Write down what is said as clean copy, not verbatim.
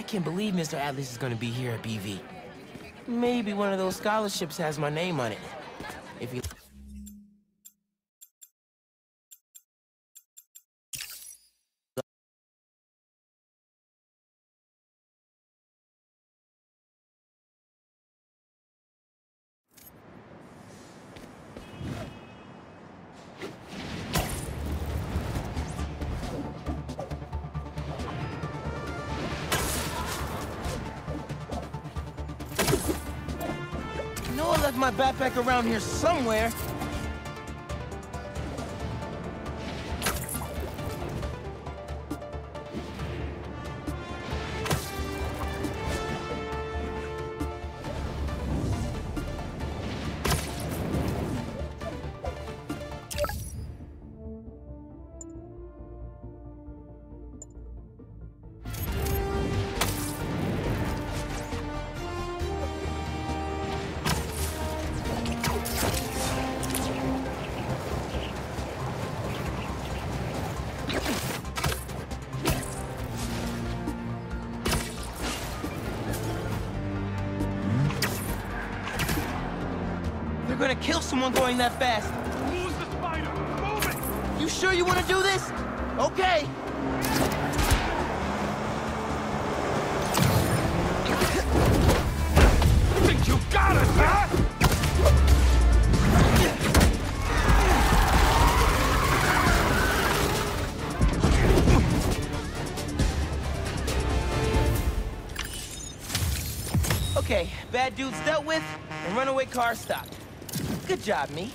can't believe Mr. Atlas is gonna be here at BV. Maybe one of those scholarships has my name on it. If he... I know I left my backpack around here somewhere. They're gonna kill someone going that fast. Lose the spider! Move it! You sure you want to do this? Okay. Think you got us, huh? Okay, bad dudes dealt with, and runaway car stopped. Good job, me.